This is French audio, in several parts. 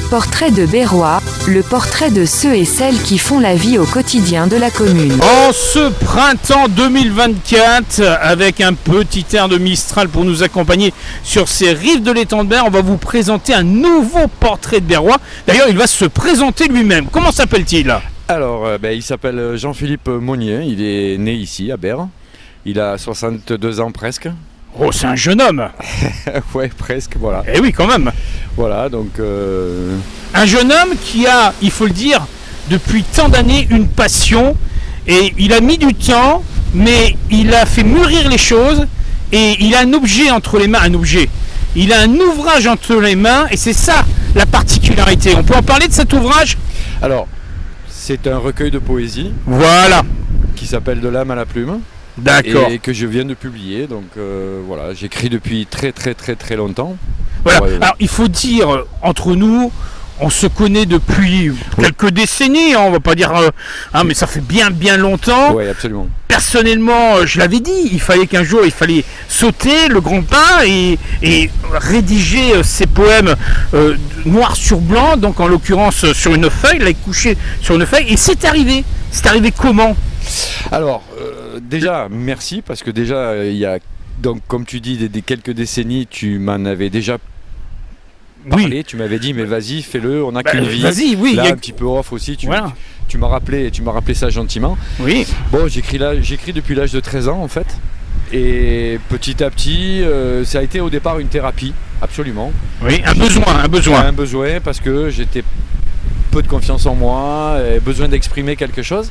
Portrait de Berrois, le portrait de ceux et celles qui font la vie au quotidien de la commune. En ce printemps 2024, avec un petit air de Mistral pour nous accompagner sur ces rives de l'étang de Berre, on va vous présenter un nouveau portrait de Berrois. D'ailleurs, il va se présenter lui-même. Comment s'appelle-t-il ? Alors, il s'appelle Jean-Philippe Monnier, il est né ici à Berre. Il a 62 ans presque. Oh, c'est un jeune homme. Ouais, presque, voilà. Eh oui, quand même. Voilà, donc... Un jeune homme qui a, il faut le dire, depuis tant d'années, une passion. Et il a mis du temps, mais il a fait mûrir les choses. Et il a un objet entre les mains, Il a un ouvrage entre les mains, et c'est ça la particularité. On peut en parler de cet ouvrage ? Alors, c'est un recueil de poésie. Voilà. Qui s'appelle De l'âme à la plume. D'accord. Et que je viens de publier, donc voilà, j'écris depuis très longtemps. Voilà, Ouais. alors il faut dire, entre nous, on se connaît depuis quelques décennies, hein, on va pas dire, mais ça fait bien longtemps. Oui, absolument. Personnellement, je l'avais dit, il fallait qu'un jour, il fallait sauter le grand pas et rédiger ces poèmes noir sur blanc, donc en l'occurrence sur une feuille, là, couché sur une feuille, et c'est arrivé. C'est arrivé comment ? Alors, déjà, merci, parce que déjà, il y a, donc, comme tu dis, des quelques décennies, tu m'en avais déjà parlé, Oui. tu m'avais dit, mais vas-y, fais-le, on n'a qu'une vie. Vas-y, oui. Là, il y a- un petit peu off aussi, Voilà. tu m'as rappelé ça gentiment. Oui. Bon, j'écris depuis l'âge de 13 ans, en fait. Et petit à petit, ça a été au départ une thérapie, absolument. Oui, un besoin. Un besoin, parce que j'étais peu de confiance en moi, besoin d'exprimer quelque chose.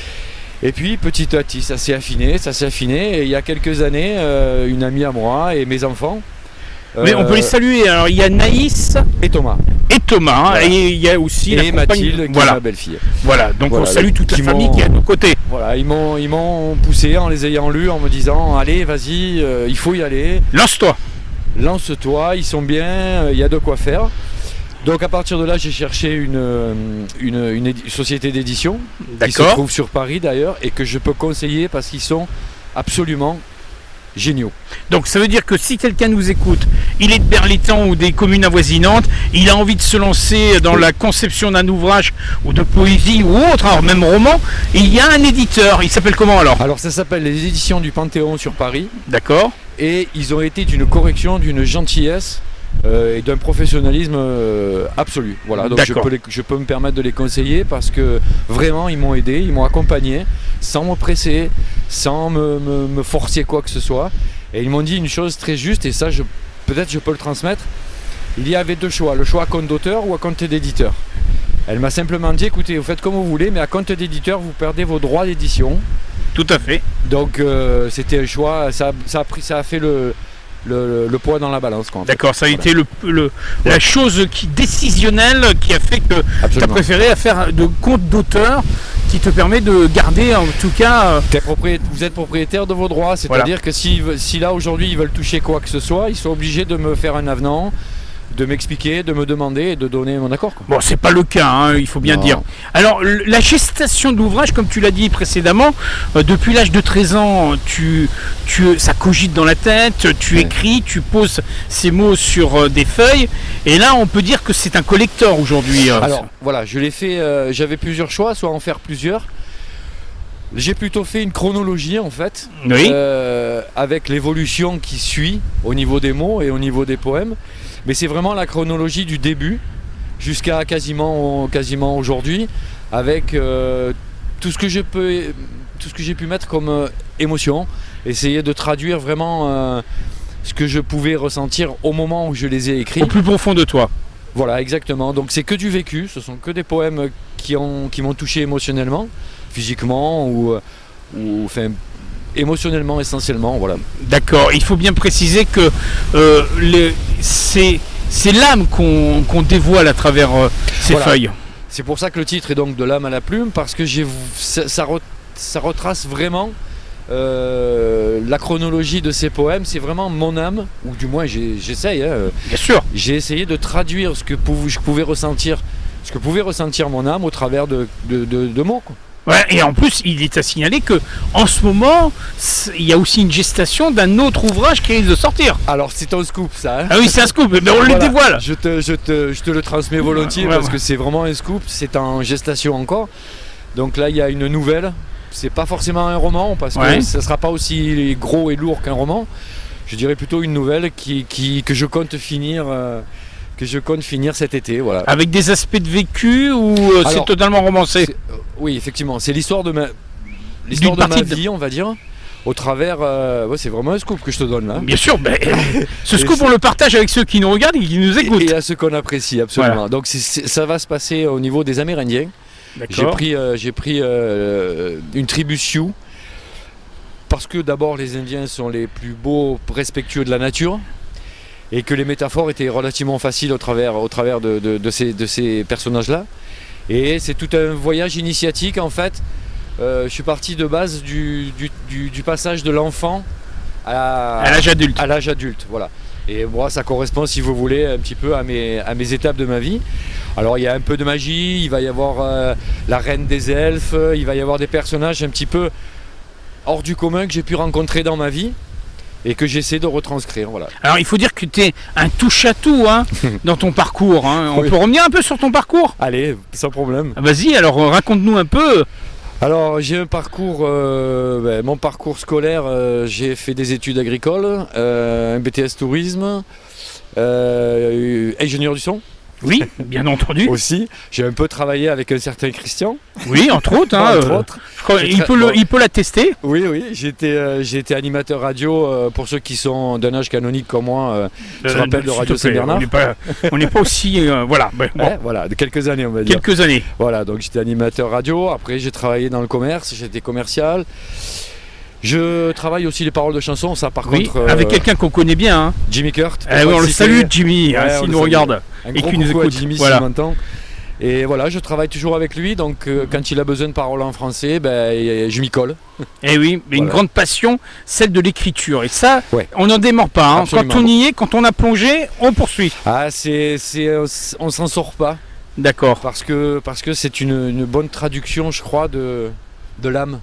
Et puis petit à petit ça s'est affiné, et il y a quelques années, une amie à moi et mes enfants. Mais on peut les saluer. Alors il y a Naïs Et Thomas. et Thomas, hein, Voilà. et il y a aussi la Et compagne- Mathilde, qui est Voilà, ma belle-fille. voilà. Donc Voilà, on salue toute la qui famille m'ont- qui est à nos côtés. Voilà, ils m'ont poussé en les ayant lus, en me disant allez, vas-y, il faut y aller, Lance-toi. lance-toi, ils sont bien, il y a de quoi faire. Donc à partir de là, j'ai cherché une société d'édition qui se D'accord. trouve sur Paris d'ailleurs, et que je peux conseiller parce qu'ils sont absolument géniaux. Donc ça veut dire que si quelqu'un nous écoute, il est de Berre-l'Étang ou des communes avoisinantes, il a envie de se lancer dans la conception d'un ouvrage ou de poésie ou autre, alors même roman, il y a un éditeur. Il s'appelle comment alors ? Alors ça s'appelle les éditions du Panthéon sur Paris, D'accord. et ils ont été d'une correction, d'une gentillesse et d'un professionnalisme absolu. Voilà, donc D'accord. je peux me permettre de les conseiller parce que vraiment ils m'ont aidé, ils m'ont accompagné sans me presser, sans me forcer quoi que ce soit. Et ils m'ont dit une chose très juste, et ça peut-être je peux le transmettre. Il y avait deux choix, le choix à compte d'auteur ou à compte d'éditeur. Elle m'a simplement dit écoutez, vous faites comme vous voulez, mais à compte d'éditeur vous perdez vos droits d'édition. Tout à fait. Donc c'était un choix, ça a fait le poids dans la balance, quoi, en fait. D'accord, ça a été la chose décisionnelle qui a fait que tu as Absolument. préféré faire de compte d'auteur qui te permet de garder en tout cas... Vous êtes propriétaire de vos droits, c'est-à-dire que si là aujourd'hui ils veulent toucher quoi que ce soit, ils sont obligés de me faire un avenant, de m'expliquer, de me demander et de donner mon accord, quoi. Bon, c'est pas le cas, hein, il faut bien Non. dire. Alors, la gestation de l'ouvrage, comme tu l'as dit précédemment, depuis l'âge de 13 ans, ça cogite dans la tête, tu Ouais. écris, tu poses ces mots sur des feuilles, et là, on peut dire que c'est un collector aujourd'hui. Alors voilà, je l'ai fait, j'avais plusieurs choix, soit en faire plusieurs. J'ai plutôt fait une chronologie en fait, Oui. avec l'évolution qui suit au niveau des mots et au niveau des poèmes. Mais c'est vraiment la chronologie du début jusqu'à quasiment aujourd'hui, avec tout ce que j'ai pu mettre comme émotion, essayer de traduire vraiment ce que je pouvais ressentir au moment où je les ai écrits. Au plus profond de toi. Voilà, exactement. Donc c'est que du vécu, ce sont que des poèmes qui m'ont touché émotionnellement, physiquement ou enfin, émotionnellement essentiellement, voilà. D'accord, il faut bien préciser que c'est l'âme qu'on dévoile à travers ces Voilà. feuilles. C'est pour ça que le titre est donc De l'âme à la plume, parce que ça retrace vraiment la chronologie de ces poèmes. C'est vraiment mon âme, ou du moins j'essaye, hein, Bien sûr. j'ai essayé de traduire ce que pouvait ressentir mon âme au travers de mots, quoi. Ouais, et en plus, il est à signaler que en ce moment, il y a aussi une gestation d'un autre ouvrage qui risque de sortir. Alors c'est un scoop ça. Hein. Ah oui, c'est un scoop, mais on le dévoile. Je te le transmets volontiers parce que c'est vraiment un scoop, c'est en gestation encore. Donc là il y a une nouvelle, c'est pas forcément un roman parce que ça sera pas aussi gros et lourd qu'un roman. Je dirais plutôt une nouvelle que je compte finir. Cet été, voilà. Avec des aspects de vécu ou c'est totalement romancé? Oui, effectivement, c'est l'histoire de ma vie, on va dire. Au travers, c'est vraiment un scoop que je te donne là. Bien sûr, ce scoop on le partage avec ceux qui nous regardent et qui nous écoutent. Et à ceux qu'on apprécie, absolument. Voilà. Donc ça va se passer au niveau des Amérindiens. J'ai pris une tribu Sioux. Parce que d'abord les Indiens sont les plus beaux, respectueux de la nature. Et que les métaphores étaient relativement faciles au travers de ces personnages-là. Et c'est tout un voyage initiatique en fait. Je suis parti de base du passage de l'enfant à l'âge adulte. À l'âge adulte, voilà. Et moi, ça correspond, si vous voulez, un petit peu à mes étapes de ma vie. Alors, il y a un peu de magie, il va y avoir la reine des elfes, il va y avoir des personnages un petit peu hors du commun que j'ai pu rencontrer dans ma vie. Et que j'essaie de retranscrire, voilà. Alors il faut dire que tu es un touche-à-tout dans ton parcours. On peut revenir un peu sur ton parcours? Allez, sans problème. Vas-y, alors raconte-nous un peu. Alors j'ai un parcours, mon parcours scolaire, j'ai fait des études agricoles, un BTS tourisme, ingénieur du son. Oui, bien entendu. Aussi, j'ai un peu travaillé avec un certain Christian. Oui, entre autres. Entre autres. Il peut l'attester. Oui, j'ai été animateur radio pour ceux qui sont d'un âge canonique comme moi. Je rappelle de Radio Saint-Bernard. On n'est pas aussi... voilà. Voilà, de quelques années on va dire. Quelques années. Voilà, donc j'étais animateur radio. Après j'ai travaillé dans le commerce, j'étais commercial. Je travaille aussi les paroles de chansons, ça par contre... avec quelqu'un qu'on connaît bien. Jimmy Kurt. On le salue Jimmy, s'il nous regarde et qu'il nous écoute. Jimmy, s'il m'entend. Et voilà, je travaille toujours avec lui, donc quand il a besoin de paroles en français, je m'y colle. Et oui, mais une grande passion, celle de l'écriture. Et ça, on n'en démord pas. Quand on y est, quand on a plongé, on poursuit. Ah, on s'en sort pas. D'accord. Parce que c'est une bonne traduction, je crois, de l'âme.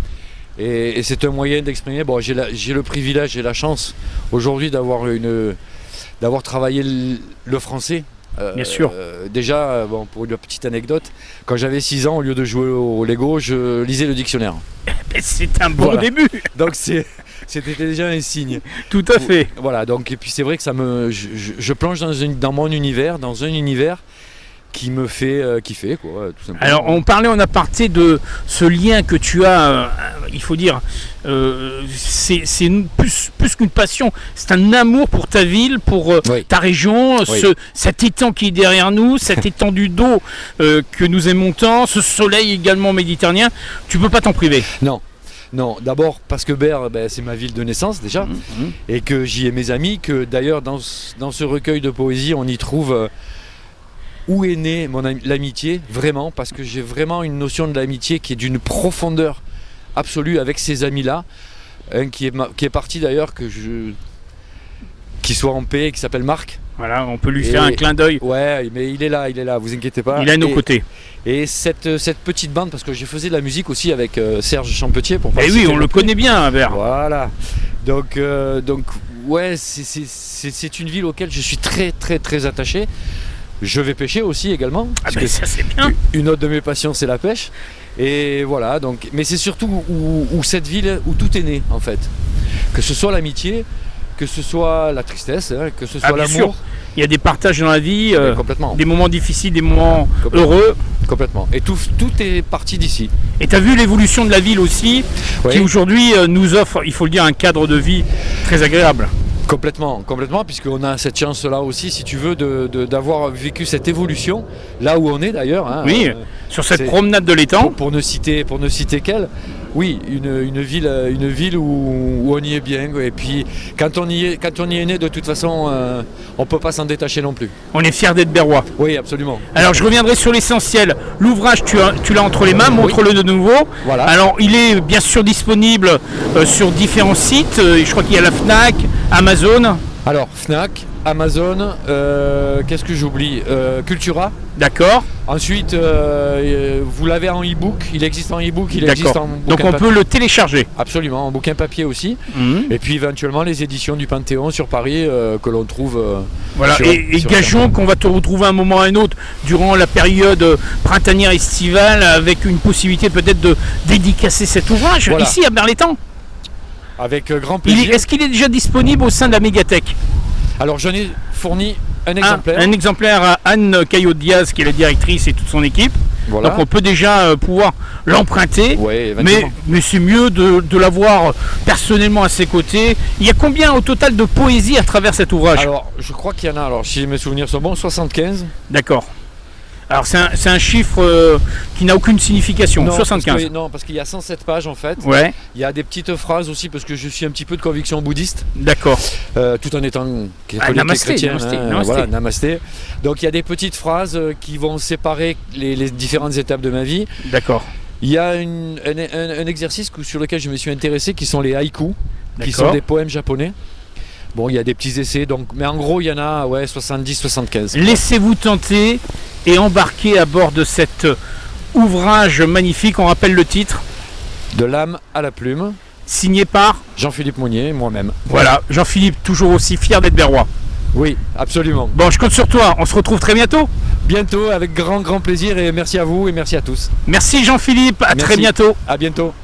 Et c'est un moyen d'exprimer. Bon, j'ai le privilège et la chance aujourd'hui d'avoir travaillé le français. Bien sûr. Déjà, pour une petite anecdote, quand j'avais 6 ans, au lieu de jouer au Lego, je lisais le dictionnaire. C'est un bon début. Donc c'était déjà un signe. Tout à fait. Voilà. Donc et puis c'est vrai que je plonge dans mon univers, dans un univers qui me fait kiffer, quoi, tout simplement. Alors on parlait en aparté de ce lien que tu as, il faut dire, c'est plus qu'une passion, c'est un amour pour ta ville, pour ta région, cet étang qui est derrière nous, cette étendue d'eau que nous aimons tant, ce soleil également méditerranéen, tu peux pas t'en priver. Non, d'abord parce que Berre, c'est ma ville de naissance déjà, et que j'y ai mes amis, que d'ailleurs dans ce recueil de poésie on y trouve... où est née l'amitié, vraiment, parce que j'ai vraiment une notion de l'amitié qui est d'une profondeur absolue avec ces amis-là, qui est parti d'ailleurs, qui soit en paix, qui s'appelle Marc. Voilà, on peut lui faire un clin d'œil. Ouais, mais il est là, vous inquiétez pas. Il est à nos côtés. Et cette petite bande, parce que j'ai faisais de la musique aussi avec Serge Champetier. Et oui, on le connaît bien, Berre. Voilà. Donc ouais, c'est une ville auquel je suis très très très attaché. Je vais pêcher aussi également. Parce que ça c'est bien. Une autre de mes passions c'est la pêche. Et voilà, donc, mais c'est surtout où cette ville, où tout est né en fait. Que ce soit l'amitié, que ce soit la tristesse, que ce soit l'amour. Il y a des partages dans la vie, complètement. Des moments difficiles, des moments heureux. Complètement. Et tout est parti d'ici. Et tu as vu l'évolution de la ville aussi, qui aujourd'hui nous offre, il faut le dire, un cadre de vie très agréable. Complètement, puisqu'on a cette chance-là aussi, si tu veux, d'avoir vécu cette évolution, là où on est d'ailleurs. Oui, sur cette promenade de l'étang. Pour ne citer qu'elle, oui, une ville où on y est bien. Et puis, quand on y est né, de toute façon, on ne peut pas s'en détacher non plus. On est fiers d'être berrois. Oui, absolument. Alors, je reviendrai sur l'essentiel. L'ouvrage, tu l'as entre les mains, montre-le de nouveau. Voilà. Alors, il est bien sûr disponible sur différents sites. Je crois qu'il y a la Fnac, Amazon. Alors, Fnac, Amazon, qu'est-ce que j'oublie, Cultura. D'accord. Ensuite, vous l'avez en e-book, il existe en e-book, il existe D'accord. en Donc bouquin on peut le télécharger. Absolument, en bouquin papier aussi. Mhm. Et puis éventuellement les éditions du Panthéon sur Paris que l'on trouve. Voilà. sur- Et sur gageons Internet. qu'on va te retrouver à un moment ou à un autre durant la période printanière estivale avec une possibilité peut-être de dédicacer cet ouvrage Voilà. ici à Berlétan. Avec grand plaisir. Est-ce qu'il est déjà disponible au sein de la médiathèque? Alors j'en ai fourni un exemplaire. Un exemplaire à Anne Caillot-Diaz qui est la directrice et toute son équipe. Voilà. Donc on peut déjà pouvoir l'emprunter. Ouais, éventuellement. Mais c'est mieux de l'avoir personnellement à ses côtés. Il y a combien au total de poésie à travers cet ouvrage? Alors je crois qu'il y en a, alors si mes souvenirs sont bons, 75. D'accord. Alors c'est un chiffre qui n'a aucune signification, 75. Non, parce qu'il y a 107 pages en fait. Ouais, Il y a des petites phrases aussi parce que je suis un petit peu de conviction bouddhiste, d'accord. tout en étant catholique namasté, et chrétien. namasté, namasté. Voilà, namasté. Donc il y a des petites phrases qui vont séparer les différentes étapes de ma vie. D'accord. Il y a un exercice sur lequel je me suis intéressé qui sont les haïkus, qui D'accord. sont des poèmes japonais. Bon, il y a des petits essais, donc, mais en gros, il y en a 70-75. Laissez-vous tenter et embarquer à bord de cet ouvrage magnifique. On rappelle le titre, De l'âme à la plume, signé par, Jean-Philippe Monnier, moi-même. voilà, Jean-Philippe, toujours aussi fier d'être berrois. Oui, absolument. Bon, je compte sur toi. On se retrouve très bientôt. Bientôt, avec grand plaisir, et merci à vous et merci à tous. Merci Jean-Philippe. À très Merci. bientôt. À bientôt.